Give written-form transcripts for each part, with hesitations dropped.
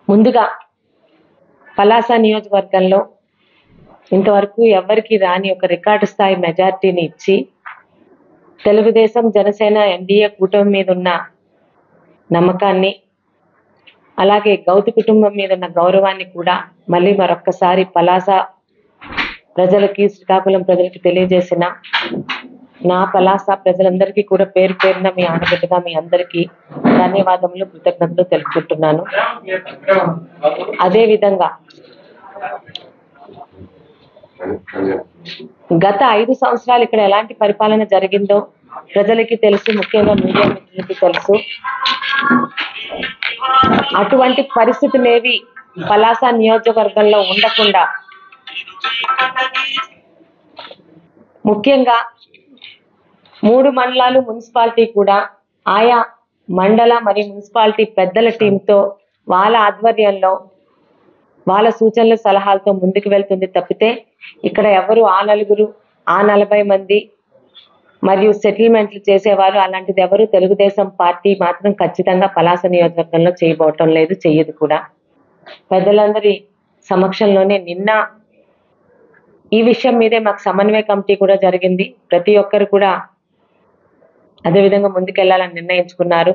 ముందుగా పలాస నియోజకవర్గంలో ఇంతవరకు ఎవరికి రాని ఒక రికార్డు స్థాయి మెజార్టీని ఇచ్చి తెలుగుదేశం జనసేన ఎన్డీఏ కూటమి మీద ఉన్న నమ్మకాన్ని అలాగే గౌతు కుటుంబం మీద ఉన్న గౌరవాన్ని కూడా మళ్ళీ మరొక్కసారి పలాస ప్రజలకి శ్రీకాకుళం ప్రజలకి తెలియజేసిన నా పలాస ప్రజలందరికీ కూడా పేరు పేరున మీ ఆడబిడ్డగా మీ అందరికీ ధన్యవాదములు కృతజ్ఞతలు తెలుపుకుంటున్నాను. అదేవిధంగా గత 5 సంవత్సరాలు ఇక్కడ ఎలాంటి పరిపాలన జరిగిందో ప్రజలకి తెలుసు, ముఖ్యంగా మీడియా మిత్రులకి తెలుసు. అటువంటి పరిస్థితులేవి పలాస నియోజకవర్గంలో ఉండకుండా ముఖ్యంగా 3 మండలాలు మున్సిపాలిటీ కూడా ఆయా మండల మరియు మున్సిపాలిటీ పెద్దల టీంతో వాళ్ళ ఆధ్వర్యంలో వాళ్ళ సూచనల సలహాలతో ముందుకు వెళ్తుంది తప్పితే ఇక్కడ ఎవరు ఆ 4 ఆ 40 మంది మరియు సెటిల్మెంట్లు చేసేవారు అలాంటిది ఎవరు తెలుగుదేశం పార్టీ మాత్రం ఖచ్చితంగా పలాస నియోజకవర్గంలో చేయబోవటం లేదు, చెయ్యదు కూడా. పెద్దలందరి సమక్షంలోనే నిన్న ఈ విషయం మీదే మాకు సమన్వయ కమిటీ కూడా జరిగింది. ప్రతి ఒక్కరు కూడా అదేవిధంగా ముందుకెళ్లాలని నిర్ణయించుకున్నారు.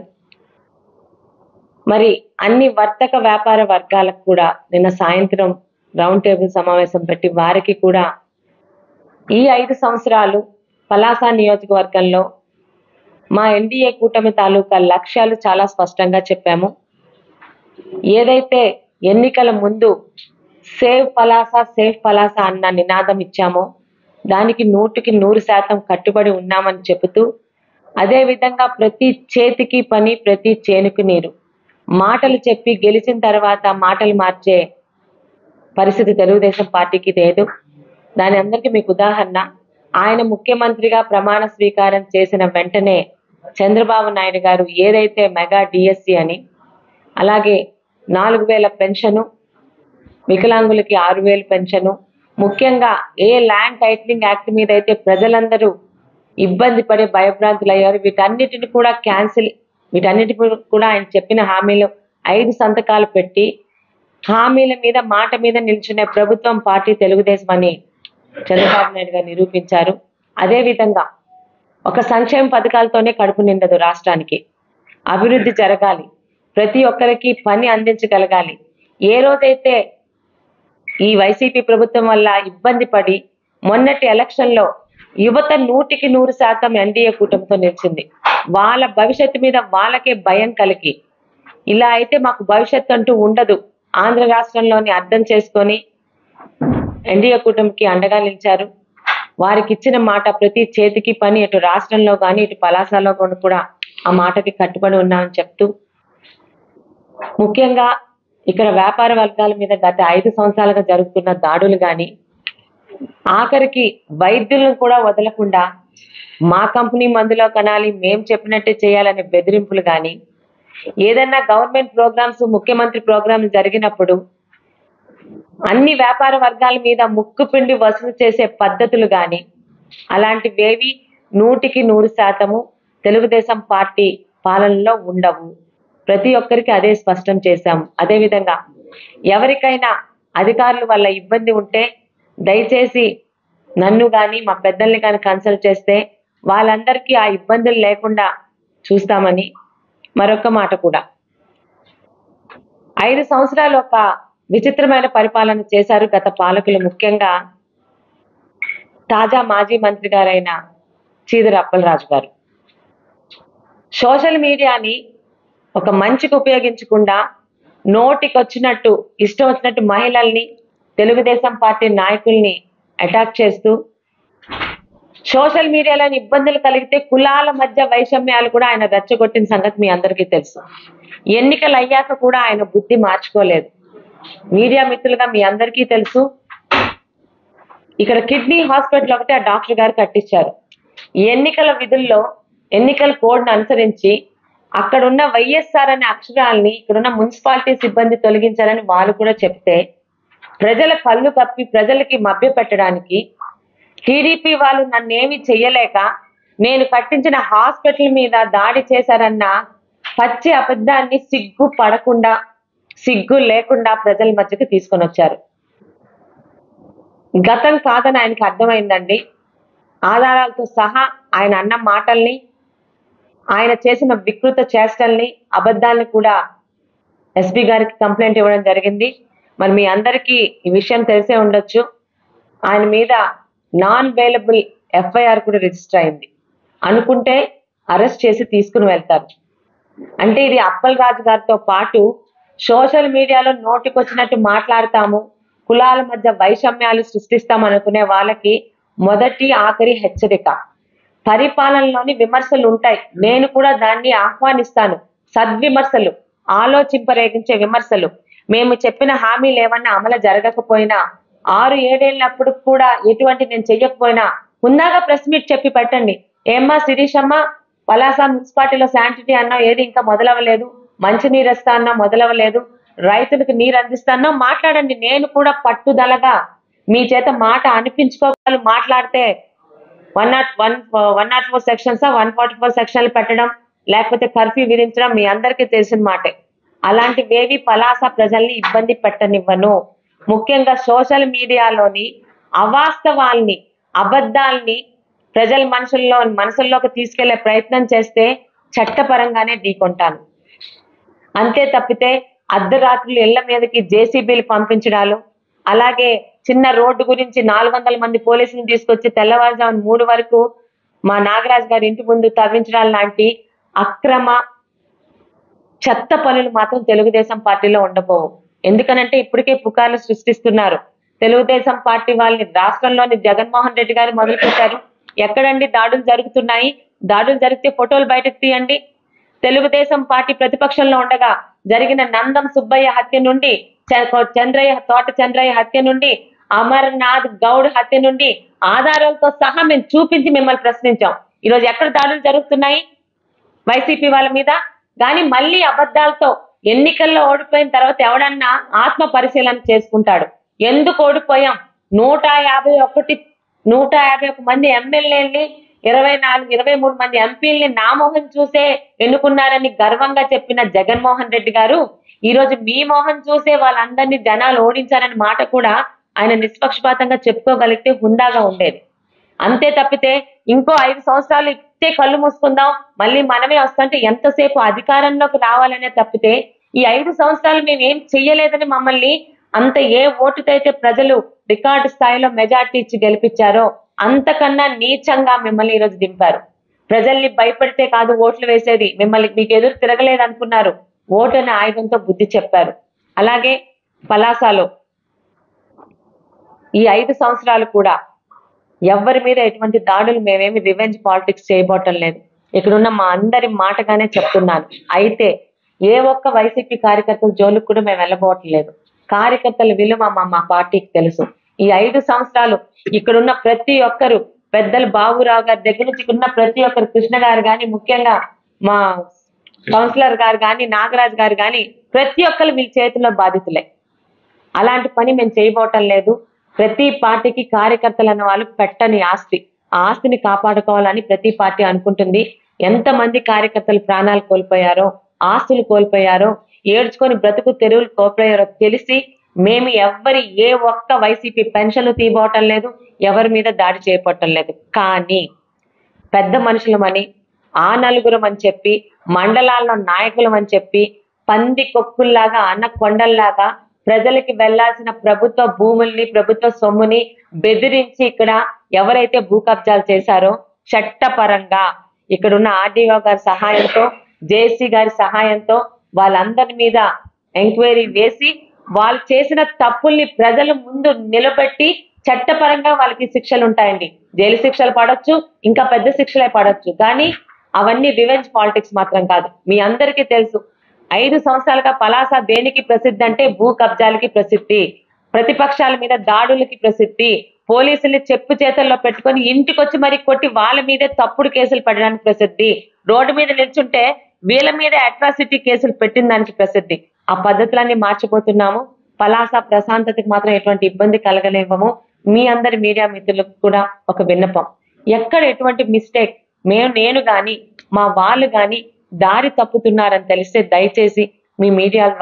మరి అన్ని వర్తక వ్యాపార వర్గాలకు కూడా నిన్న సాయంత్రం రౌండ్ టేబుల్ సమావేశం పెట్టి వారికి కూడా ఈ 5 సంవత్సరాలు పలాస నియోజకవర్గంలో మా ఎన్డీఏ కూటమి తాలూకా లక్ష్యాలు చాలా స్పష్టంగా చెప్పాము. ఏదైతే ఎన్నికల ముందు సేవ్ పలాస అన్న నినాదం ఇచ్చామో దానికి 100% కట్టుబడి ఉన్నామని చెబుతూ అదేవిధంగా ప్రతి చేతికి పని ప్రతి చేనుకు నీరు మాటలు చెప్పి గెలిచిన తర్వాత మాటలు మార్చే పరిస్థితి తెలుగుదేశం పార్టీకి లేదు. దాని అందరికీ మీకు ఉదాహరణ, ఆయన ముఖ్యమంత్రిగా ప్రమాణ స్వీకారం చేసిన వెంటనే చంద్రబాబు నాయుడు గారు ఏదైతే మెగా డిఎస్సి అని అలాగే 4000 పెన్షను, వికలాంగులకి 6000 పెన్షను, ముఖ్యంగా ఏ ల్యాండ్ టైటిలింగ్ యాక్ట్ మీద అయితే ప్రజలందరూ ఇబ్బంది పడే భయభ్రాంతులు అయ్యారు వీటన్నిటిని కూడా క్యాన్సిల్, వీటన్నిటి కూడా ఆయన చెప్పిన హామీలు 5 సంతకాలు పెట్టి హామీల మీద మాట మీద నిల్చునే ప్రభుత్వం పార్టీ తెలుగుదేశం అని చంద్రబాబు నాయుడు గారు నిరూపించారు. అదేవిధంగా ఒక సంక్షేమ పథకాలతోనే కడుపు నిండదు రాష్ట్రానికి, అభివృద్ధి జరగాలి, ప్రతి ఒక్కరికి పని అందించగలగాలి. ఏ రోజైతే ఈ వైసీపీ ప్రభుత్వం వల్ల ఇబ్బంది పడి మొన్నటి ఎలక్షన్లో యువత 100% ఎన్డీఏ కూటమితో నిలిచింది. వాళ్ళ భవిష్యత్తు మీద వాళ్ళకే భయం కలిగి ఇలా అయితే మాకు భవిష్యత్తు అంటూ ఉండదు ఆంధ్ర రాష్ట్రంలోని అర్థం చేసుకొని ఎన్డీఏ కూటమికి అండగా నిలిచారు. వారికి ఇచ్చిన మాట ప్రతి చేతికి పని ఇటు రాష్ట్రంలో కానీ ఇటు పలాసలో కూడా ఆ మాటకి కట్టుబడి ఉన్నామని చెప్తూ ముఖ్యంగా ఇక్కడ వ్యాపార వర్గాల మీద గత 5 సంవత్సరాలుగా జరుగుతున్న దాడులు కానీ ఆఖరికి వైద్యులను కూడా వదలకుండా మా కంపెనీ మందులో కనాలి మేం చెప్పినట్టే చేయాలనే బెదిరింపులు కానీ ఏదన్నా గవర్నమెంట్ ప్రోగ్రామ్స్ ముఖ్యమంత్రి ప్రోగ్రాం జరిగినప్పుడు అన్ని వ్యాపార వర్గాల మీద ముక్కు పిండి వసూలు చేసే పద్ధతులు కానీ అలాంటివేవి 100% తెలుగుదేశం పార్టీ పాలనలో ఉండవు. ప్రతి ఒక్కరికి అదే స్పష్టం చేశాము. అదేవిధంగా ఎవరికైనా అధికారుల వల్ల ఇబ్బంది ఉంటే దయచేసి నన్ను కానీ మా పెద్దల్ని కానీ కన్సల్ట్ చేస్తే వాళ్ళందరికీ ఆ ఇబ్బందులు లేకుండా చూస్తామని మరొక మాట కూడా. 5 సంవత్సరాలు ఒక విచిత్రమైన పరిపాలన చేశారు గత పాలకులు, ముఖ్యంగా తాజా మాజీ మంత్రి గారైన చీదర అప్పలరాజు గారు. సోషల్ మీడియాని ఒక మంచికి ఉపయోగించకుండా నోటికొచ్చినట్టు ఇష్టం వచ్చినట్టు మహిళల్ని తెలుగుదేశం పార్టీ నాయకుల్ని అటాక్ చేస్తూ సోషల్ మీడియాలోని ఇబ్బందులు కలిగితే కులాల మధ్య వైషమ్యాలు కూడా ఆయన రెచ్చగొట్టిన సంగతి మీ అందరికీ తెలుసు. ఎన్నికలు అయ్యాక కూడా ఆయన బుద్ధి మార్చుకోలేదు. మీడియా మిత్రులుగా మీ అందరికీ తెలుసు, ఇక్కడ కిడ్నీ హాస్పిటల్ ఒకటి ఆ డాక్టర్ గారు కట్టించారు. ఎన్నికల విధుల్లో ఎన్నికల కోడ్ను అనుసరించి అక్కడున్న వైఎస్ఆర్ అనే అక్షరాల్ని ఇక్కడున్న మున్సిపాలిటీ సిబ్బంది తొలగించాలని వాళ్ళు కూడా చెప్తే ప్రజల కళ్ళు కప్పి ప్రజలకి మభ్య పెట్టడానికి టీడీపీ వాళ్ళు నన్నేమి చెయ్యలేక నేను కట్టించిన హాస్పిటల్ మీద దాడి చేశారన్న పచ్చి అబద్ధాన్ని సిగ్గు పడకుండా సిగ్గు లేకుండా ప్రజల మధ్యకి తీసుకొని వచ్చారు. గతం కాదని ఆయనకి అర్థమైందండి. ఆధారాలతో సహా ఆయన అన్న మాటల్ని, ఆయన చేసిన వికృత చేష్టల్ని, అబద్ధాలని కూడా ఎస్పీ గారికి కంప్లైంట్ ఇవ్వడం జరిగింది. మరి మీ అందరికీ ఈ విషయం తెలిసే ఉండొచ్చు. ఆయన మీద నాన్ బెయిలబుల్ ఎఫ్ఐఆర్ కూడా రిజిస్టర్ అయింది. అనుకుంటే అరెస్ట్ చేసి తీసుకుని వెళ్తారు. అంటే ఇది అప్పల్ రాజు గారితో పాటు సోషల్ మీడియాలో నోటికొచ్చినట్టు మాట్లాడతాము, కులాల మధ్య వైషమ్యాలు సృష్టిస్తాం అనుకునే వాళ్ళకి మొదటి ఆఖరి హెచ్చరిక. పరిపాలనలోని విమర్శలు ఉంటాయి, నేను కూడా దాన్ని ఆహ్వానిస్తాను. సద్విమర్శలు, ఆలోచింపరేగించే విమర్శలు. మేము చెప్పిన హామీలు ఏమన్నా అమలు జరగకపోయినా, 6-7 ఏళ్ళప్పుడు కూడా ఎటువంటి నేను చెయ్యకపోయినా ముందాగా ప్రెస్ మీట్ చెప్పి పెట్టండి. ఏమ్మా శిరీషమ్మ, పలాస మున్సిపాలిటీలో శానిటరీ అన్నావు, ఏది ఇంకా మొదలవ్వలేదు. మంచినీరు ఇస్తా అన్నా మొదలవ్వలేదు. రైతులకు నీరు అందిస్తానో మాట్లాడండి. నేను కూడా పట్టుదలగా మీ చేత మాట అనిపించుకోగలు మాట్లాడితే 104 సెక్షన్స్ 144 సెక్షన్లు పెట్టడం, లేకపోతే కర్ఫ్యూ విధించడం మీ అందరికీ తెలిసిన మాటే. అలాంటివేవి పలాస ప్రజల్ని ఇబ్బంది పెట్టనివ్వను. ముఖ్యంగా సోషల్ మీడియాలోని అవాస్తవాల్ని, అబద్ధాల్ని ప్రజల మనసుల్లోకి తీసుకెళ్లే ప్రయత్నం చేస్తే చట్టపరంగానే ఢీకొంటాను. అంతే తప్పితే అర్ధరాత్రులు ఇళ్ల మీదకి జేసీబీలు పంపించడాలు, అలాగే చిన్న రోడ్డు గురించి 400 మంది పోలీసులను తీసుకొచ్చి తెల్లవారుజామున 3 వరకు మా నాగరాజు గారి ఇంటి ముందు తవ్వించడాలు లాంటి అక్రమ చెత్త పనులు మాత్రం తెలుగుదేశం పార్టీలో ఉండబోవు. ఎందుకనంటే ఇప్పటికే పుకార్లు సృష్టిస్తున్నారు. తెలుగుదేశం పార్టీ వాళ్ళని రాష్ట్రంలోని జగన్మోహన్ రెడ్డి గారు మొదలు పెట్టారు. ఎక్కడండి దాడులు జరుగుతున్నాయి? దాడులు జరిగితే ఫోటోలు బయటకు తీయండి. తెలుగుదేశం పార్టీ ప్రతిపక్షంలో ఉండగా జరిగిన నందం సుబ్బయ్య హత్య నుండి, తోట చంద్రయ్య హత్య నుండి, అమర్నాథ్ గౌడ్ హత్య నుండి ఆధారాలతో సహా మేము చూపించి మిమ్మల్ని ప్రశ్నించాం. ఈరోజు ఎక్కడ దాడులు జరుగుతున్నాయి? వైసీపీ వాళ్ళ మీద. కానీ మళ్ళీ అబద్ధాలతో ఎన్నికల్లో ఓడిపోయిన తర్వాత ఎవడన్నా ఆత్మ పరిశీలన చేసుకుంటాడు. ఎందుకు ఓడిపోయాం? 151 మంది ఎమ్మెల్యేలని, 23 మంది ఎంపీల్ని నామోహం చూసే ఎన్నుకున్నారని గర్వంగా చెప్పిన జగన్మోహన్ రెడ్డి గారు ఈరోజు మీ మోహం చూసే వాళ్ళందరినీ జనాలు ఓడించారని మాట కూడా ఆయన నిష్పక్షపాతంగా చెప్పుకోగలిగితే హుందాగా ఉండేది. అంతే తప్పితే ఇంకో 5 సంవత్సరాలు ఇట్టే కళ్ళు మూసుకుందాం, మళ్ళీ మనమే వస్తుంటే ఎంతసేపు అధికారంలోకి రావాలనే తప్పితే ఈ 5 సంవత్సరాలు మేము ఏం చెయ్యలేదని మమ్మల్ని అంత ఏ ఓటుకైతే ప్రజలు రికార్డు స్థాయిలో మెజార్టీ ఇచ్చి గెలిపించారో అంతకన్నా నీచంగా మిమ్మల్ని ఈరోజు దింపారు. ప్రజల్ని భయపడితే కాదు ఓట్లు వేసేది, మిమ్మల్ని మీకు ఎదురు తిరగలేదు అనుకున్నారు, ఓటు అనే ఆయుధంతో బుద్ధి చెప్పారు. అలాగే పలాసలో ఈ 5 సంవత్సరాలు కూడా ఎవరి మీద ఎటువంటి దాడులు మేమేమి రివెంజ్ పాలిటిక్స్ చేయబోవటం లేదు. ఇక్కడున్న మా అందరి మాటగానే చెప్తున్నాను. అయితే ఏ ఒక్క వైసీపీ కార్యకర్తల జోలికి కూడా మేము వెళ్ళబోవట్లేదు. కార్యకర్తల విలువ మా పార్టీకి తెలుసు. ఈ 5 సంవత్సరాలు ఇక్కడున్న ప్రతి ఒక్కరు, పెద్దలు బాబురావు గారి దగ్గర నుంచి ఉన్న ప్రతి ఒక్కరు, కృష్ణ గారు కానీ, ముఖ్యంగా మా కౌన్సిలర్ గారు కానీ, నాగరాజు గారు కానీ, ప్రతి ఒక్కరు మీ చేతిలో బాధితులే. అలాంటి పని మేము చేయబోవటం లేదు. ప్రతి పార్టీకి కార్యకర్తలు అన్న వాళ్ళు పెట్టని ఆస్తి, ఆ ఆస్తిని కాపాడుకోవాలని ప్రతి పార్టీ అనుకుంటుంది. ఎంతమంది కార్యకర్తలు ప్రాణాలు కోల్పోయారో, ఆస్తులు కోల్పోయారో, ఏడ్చుకొని బ్రతుకు తెరువులు కోల్పోయారో తెలిసి మేము ఏ ఒక్క వైసీపీ పెన్షన్లు తీయబోవటం లేదు, ఎవరి మీద దాడి చేయబోవటం లేదు. కానీ పెద్ద మనుషులమని, ఆ నలుగురం అని చెప్పి, మండలాల్లో నాయకులం అని చెప్పి, పంది కొక్కుల్లాగా అన్నకొండల్లాగా ప్రజలకి వెళ్లాల్సిన ప్రభుత్వ భూముల్ని, ప్రభుత్వ సొమ్ముని బెదిరించి ఇక్కడ ఎవరైతే భూ కబ్జాలు చేశారో చట్టపరంగా ఇక్కడున్న ఆర్డీఓ గారి సహాయంతో, జేసీ గారి సహాయంతో వాళ్ళందరి మీద ఎంక్వైరీ వేసి వాళ్ళు చేసిన తప్పుల్ని ప్రజల ముందు నిలబెట్టి చట్టపరంగా వాళ్ళకి శిక్షలు ఉంటాయండి. జైలు శిక్షలు పడొచ్చు, ఇంకా పెద్ద శిక్షలే పడొచ్చు. కానీ అవన్నీ రివెంజ్ పాలిటిక్స్ మాత్రం కాదు. మీ అందరికీ తెలుసు, 5 సంవత్సరాలుగా పలాస దేనికి ప్రసిద్ధి అంటే భూ కబ్జాలకి ప్రసిద్ధి, ప్రతిపక్షాల మీద దాడులకి ప్రసిద్ధి, పోలీసుల్ని చెప్పు చేతుల్లో పెట్టుకొని ఇంటికొచ్చి మరి కొట్టి వాళ్ళ మీదే తప్పుడు కేసులు పెట్టడానికి ప్రసిద్ధి, రోడ్డు మీద నిల్చుంటే వీళ్ళ మీద అట్రాసిటీ కేసులు పెట్టిన దానికి ప్రసిద్ధి. ఆ పద్ధతులన్నీ మార్చిపోతున్నాము. పలాస ప్రశాంతతకి మాత్రం ఎటువంటి ఇబ్బంది కలగలేవము. మీ అందరి మీడియా మిత్రులకు కూడా ఒక విన్నపం, ఎక్కడ ఎటువంటి మిస్టేక్ నేను గాని మా వాళ్ళు గాని దారి తప్పుతున్నారని తెలిస్తే దయచేసి మీ మీడియా ద్వారా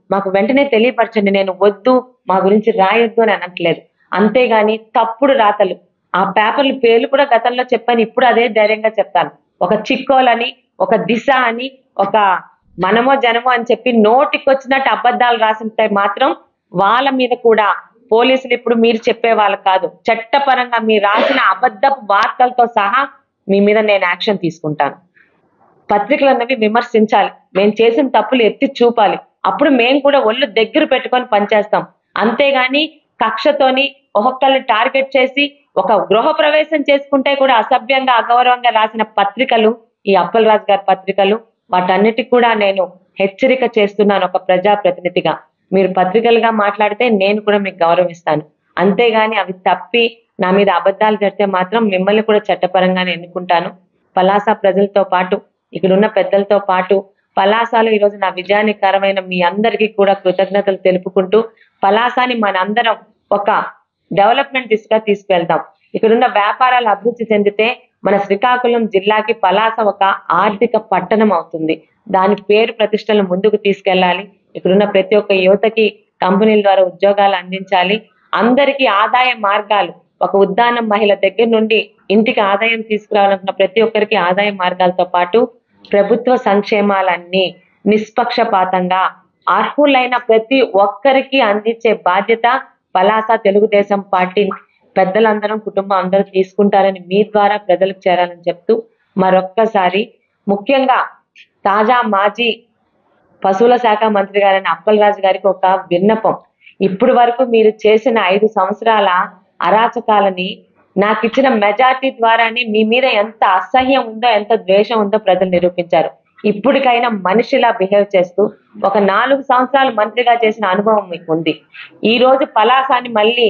మాకు వెంటనే తెలియపరచండి. నేను వద్దు, మా గురించి రాయొద్దు అని అనట్లేదు. అంతేగాని తప్పుడు రాతలు, ఆ పేపర్ల పేర్లు కూడా గతంలో చెప్పాను, ఇప్పుడు అదే ధైర్యంగా చెప్తాను. ఒక చిక్కోలని, ఒక దిశ అని, ఒక మనమో జనమో అని చెప్పి నోటికొచ్చినట్టు అబద్ధాలు రాసింటే మాత్రం వాళ్ళ మీద కూడా పోలీసులు ఇప్పుడు మీరు చెప్పే వాళ్ళు కాదు, చట్టపరంగా మీరు రాసిన అబద్ధపు వార్తలతో సహా మీ మీద నేను యాక్షన్ తీసుకుంటాను. పత్రికలు అన్నవి విమర్శించాలి, మేము చేసిన తప్పులు ఎత్తి చూపాలి, అప్పుడు మేము కూడా ఒళ్ళు దగ్గర పెట్టుకొని పనిచేస్తాం. అంతేగాని కక్షతోని ఒక్కొక్కరిని టార్గెట్ చేసి ఒక గృహ ప్రవేశం చేసుకుంటే కూడా అసభ్యంగా అగౌరవంగా రాసిన పత్రికలు ఈ అప్పలరాజు గారి పత్రికలు. వాటన్నిటికి కూడా నేను హెచ్చరిక చేస్తున్నాను ఒక ప్రజాప్రతినిధిగా. మీరు పత్రికలుగా మాట్లాడితే నేను కూడా మీకు గౌరవిస్తాను. అంతేగాని అవి తప్పి నా మీద అబద్ధాలు జరిగితే మాత్రం మిమ్మల్ని కూడా చట్టపరంగానే ఎన్నుకుంటాను. పలాస ప్రజలతో పాటు, ఇక్కడున్న పెద్దలతో పాటు, పలాసలో ఈరోజు నా విజయానికరమైన మీ అందరికీ కూడా కృతజ్ఞతలు తెలుపుకుంటూ, పలాసని మనందరం ఒక డెవలప్మెంట్ దిశగా తీసుకెళ్దాం. ఇక్కడున్న వ్యాపారాలు అభివృద్ధి చెందితే మన శ్రీకాకుళం జిల్లాకి పలాస ఒక ఆర్థిక పట్టణం అవుతుంది. దాని పేరు ప్రతిష్టలు ముందుకు తీసుకెళ్లాలి. ఇక్కడున్న ప్రతి ఒక్క యువతకి కంపెనీల ద్వారా ఉద్యోగాలు అందించాలి. అందరికీ ఆదాయ మార్గాలు, ఒక ఉద్దానం మహిళ దగ్గర నుండి ఇంటికి ఆదాయం తీసుకురావాలనుకున్న ప్రతి ఒక్కరికి ఆదాయ మార్గాలతో పాటు ప్రభుత్వ సంక్షేమాలన్నీ నిష్పక్షపాతంగా అర్హులైన ప్రతి ఒక్కరికి అందించే బాధ్యత పలాస తెలుగుదేశం పార్టీ పెద్దలందరం, కుటుంబం అందరూ తీసుకుంటారని మీ ద్వారా ప్రజలకు చేరాలని చెప్తూ, మరొక్కసారి ముఖ్యంగా తాజా మాజీ పశువుల శాఖ మంత్రి గారైన అప్పలరాజు గారికి ఒక విన్నపం. ఇప్పుడు వరకు మీరు చేసిన 5 సంవత్సరాల అరాచకాలని, నాకు ఇచ్చిన మెజార్టీ ద్వారానే మీ మీద ఎంత అసహ్యం ఉందో, ఎంత ద్వేషం ఉందో ప్రజలు నిరూపించారు. ఇప్పటికైనా మనిషిలా బిహేవ్ చేస్తూ, ఒక 4 సంవత్సరాలు మంత్రిగా చేసిన అనుభవం మీకు ఉంది. ఈ రోజు పలాసాని మళ్ళీ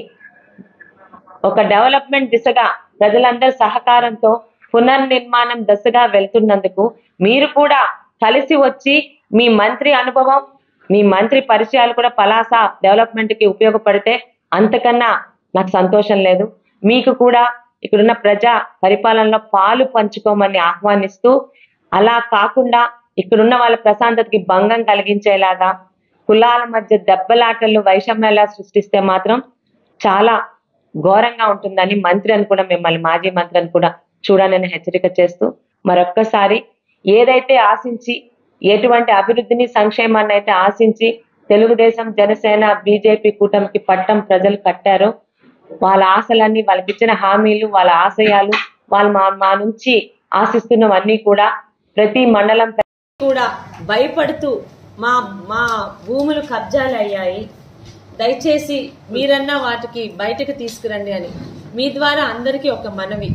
ఒక డెవలప్మెంట్ దిశగా ప్రజలందరి సహకారంతో పునర్నిర్మాణం దశగా వెళ్తున్నందుకు మీరు కూడా కలిసి వచ్చి మీ మంత్రి అనుభవం, మీ మంత్రి పరిచయాలు కూడా పలాస డెవలప్మెంట్ కి ఉపయోగపడితే అంతకన్నా నాకు సంతోషం లేదు. మీకు కూడా ఇక్కడున్న ప్రజా పరిపాలనలో పాలు పంచుకోమని ఆహ్వానిస్తూ, అలా కాకుండా ఇక్కడున్న వాళ్ళ ప్రశాంతతకి భంగం కలిగించేలాగా కులాల మధ్య దెబ్బలాటలు, వైషమ్యాలు సృష్టిస్తే మాత్రం చాలా ఘోరంగా ఉంటుందని మంత్రి అని కూడా, మిమ్మల్ని మాజీ మంత్రి అని కూడా చూడాలని హెచ్చరిక చేస్తూ, మరొక్కసారి ఏదైతే ఆశించి, ఎటువంటి అభివృద్ధిని సంక్షేమాన్ని అయితే ఆశించి తెలుగుదేశం, జనసేన, బీజేపీ కూటమికి పట్టం ప్రజలు కట్టారో, వాళ్ళ ఆశలన్నీ, వాళ్ళకి ఇచ్చిన హామీలు, వాళ్ళ ఆశయాలు, వాళ్ళు మా నుంచి ఆశిస్తున్నవన్నీ కూడా ప్రతి మండలం కూడా భయపడుతూ మా భూములు కబ్జాలు అయ్యాయి, దయచేసి మీరన్నా వాటికి బయటకు తీసుకురండి అని మీ ద్వారా అందరికీ ఒక మనవి.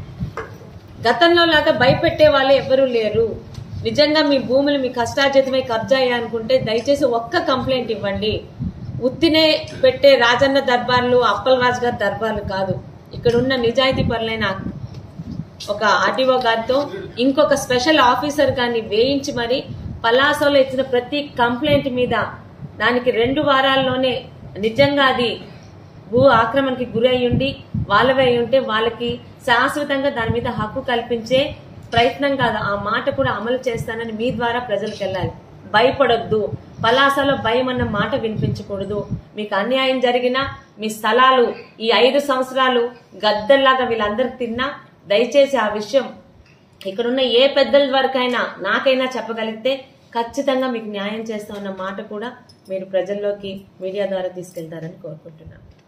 గతంలో లాగా భయపెట్టే వాళ్ళు ఎవరూ లేరు. నిజంగా మీ భూములు మీ కష్టార్జితమై కబ్జా అయ్యానుకుంటే దయచేసి ఒక్క కంప్లైంట్ ఇవ్వండి. ఉత్తినే పెట్టే రాజన్న దర్బార్లు, అప్పలరాజు గారి దర్బార్లు కాదు. ఇక్కడున్న నిజాయితీ పరులైన ఒక ఆర్టీఓ గారితో ఇంకొక స్పెషల్ ఆఫీసర్ గారిని వేయించి మరి పలాసలో ఇచ్చిన ప్రతి కంప్లైంట్ మీద దానికి 2 వారాల్లోనే నిజంగా అది భూ ఆక్రమణకి గురి అయ్యుండి వాళ్ళవే ఉంటే వాళ్ళకి శాశ్వతంగా దాని మీద హక్కు కల్పించే ప్రయత్నం కాదు, ఆ మాట కూడా అమలు చేస్తానని మీ ద్వారా ప్రజలకు వెళ్ళాలి. భయపడొద్దు, పలాసలో భయం అన్న మాట వినిపించకూడదు. మీకు అన్యాయం జరిగినా, మీ స్థలాలు ఈ 5 సంవత్సరాలు గద్దల్లాగా వీళ్ళందరూ తిన్నా, దయచేసి ఆ విషయం ఇక్కడున్న ఏ పెద్దల వరకైనా నాకైనా చెప్పగలిగితే ఖచ్చితంగా మీకు న్యాయం చేస్తామన్న మాట కూడా మీరు ప్రజల్లోకి మీడియా ద్వారా తీసుకెళ్తారని కోరుకుంటున్నాను.